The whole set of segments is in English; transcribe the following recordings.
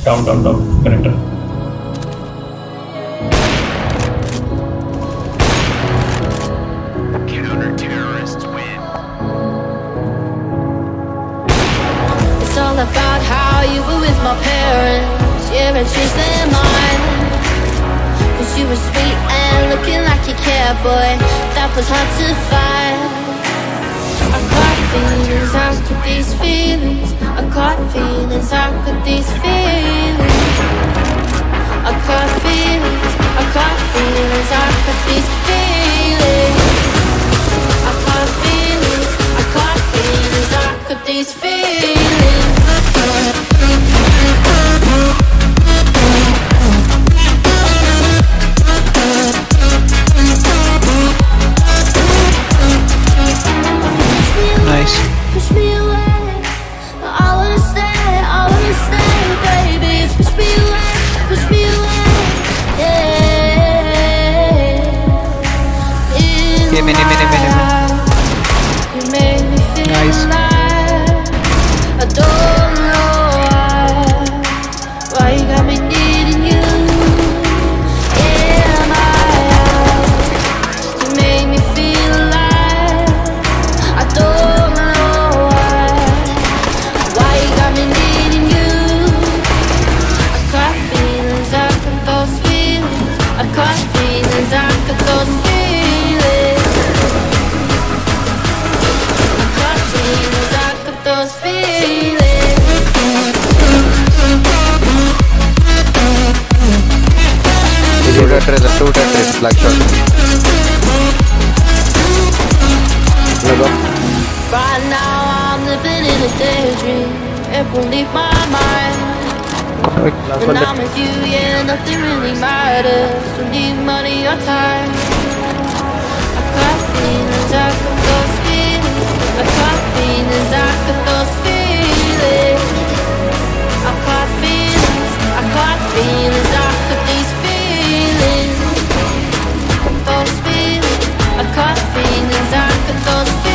Down, connector. Counter-terrorists win. It's all about how you were with my parents. Yeah, it's just their mind. Cause you were sweet and looking like you cared, boy. That was hard to find. I caught feelings, how could these feelings? I caught feelings, how could these feelings? I caught feelings, how could these feelings? I caught feelings, how could these feelings? Nice. Push me away, I wanna stay, baby. Push me away, yeah. Yeah, mini. You made me feel Nice. alive. I don't know why you got me needing you. Yeah, my eyes, you made me feel alive. I don't know why you got me needing you. I caught feelings, I got those feelings. I caught feelings, I got those feelings. I caught feelings, I got those feelings. 2 Tetris, Blackshot. Right now I'm living in a daydream. It won't leave my mind. When I'm with you, yeah, nothing really matters. Don't need money or time. I got feelings, I got those feelings. I got feelings, I got those feelings. I got feelings, I got feelings, I got these feelings. Those feelings, I got feelings, I got those feelings.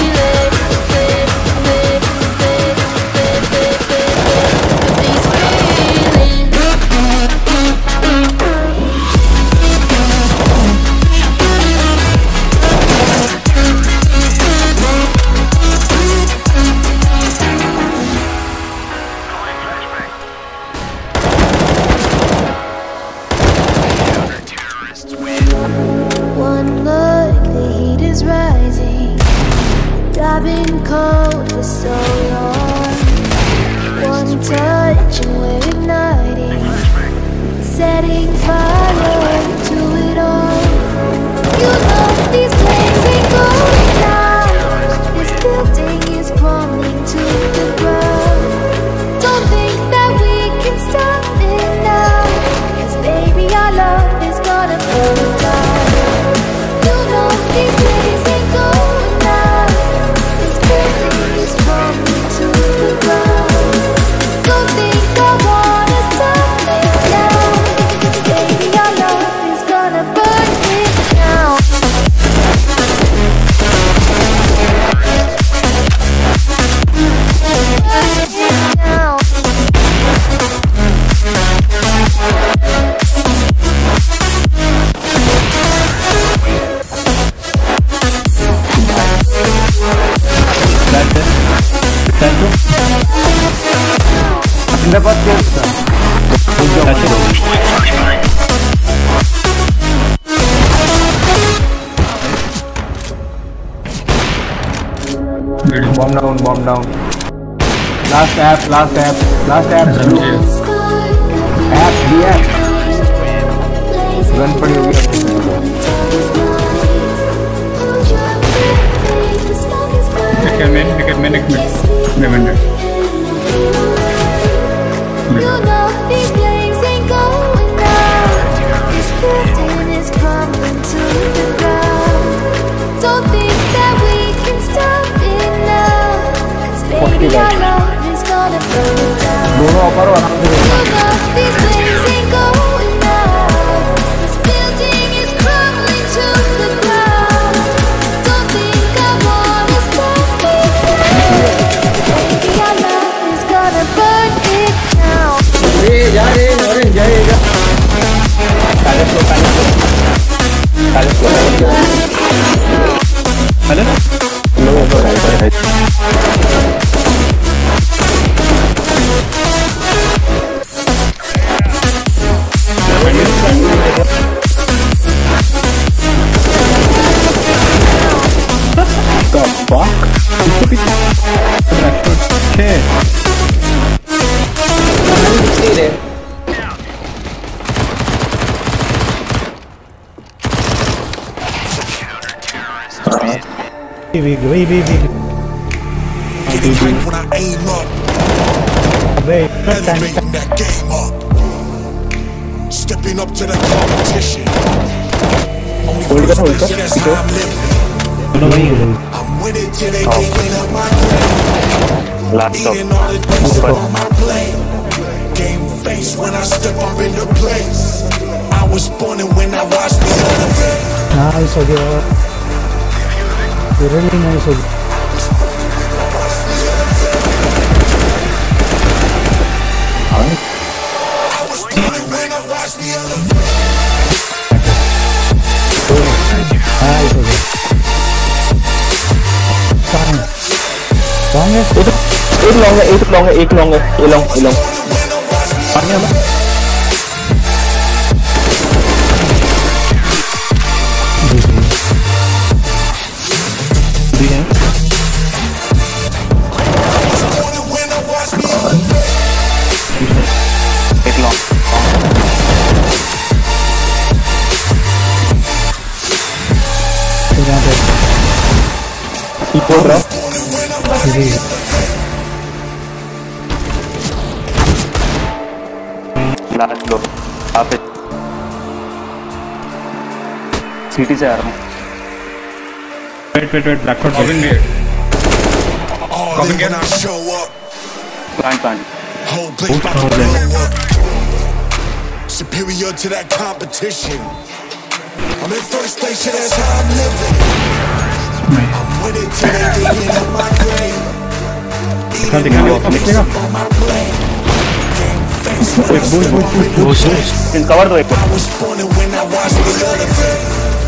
One look, the heat is rising. I've been cold for so long. One touch and we're igniting, setting fire to it all. You know these flames ain't going out. This building is crumbling to the ground. Don't think that we can stop it now, 'cause baby our love is gonna burn down. You know these flames ain't going out. This building is crumbling to the ground. Don't think I wanna stop it now, 'cause baby our love is gonna burn it down. Bomb down. Last app. Run पड़ी होगी You know these flames ain't going out. This building is crumbling to the ground. Don't think that we can stop it now, 'cause baby our love is gonna burn down. You know these flames ain't going out. This building is crumbling to the ground. Don't think I wanna stop it now, 'cause baby our love is gonna burn it down. Big. When I aim up, elevating that game up, stepping up to the competition. Only first station, that's how I'm living. I'm with it till they giving up my grade. Eating all the things on my plate. Game face when I step up in the place. I was born and when I watched the elevate. Nice, really nice. I was born and when I watched the elevate. एक long है ये long last लो आप city से आ रहा हूँ wait ब्लैकशॉट कॉबिन भी When I show up, plant whole place about to blow up. Superior to that competition. I'm in first station, that's how I'm living. I'm with it till they giving up my grade. Eating all the things on my plate. Game face when I step up in the place. Cover दो एक I was born and when I watched the elevate.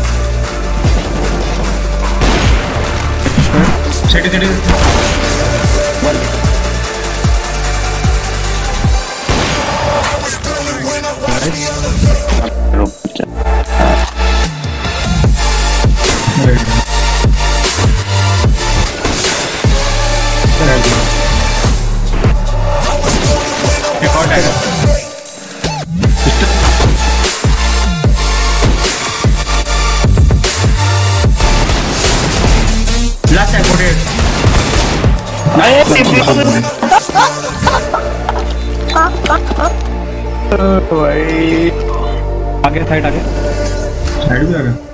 City I was born and when I watched the elevate. Last time कोटेड भाई आगे side भी आ गया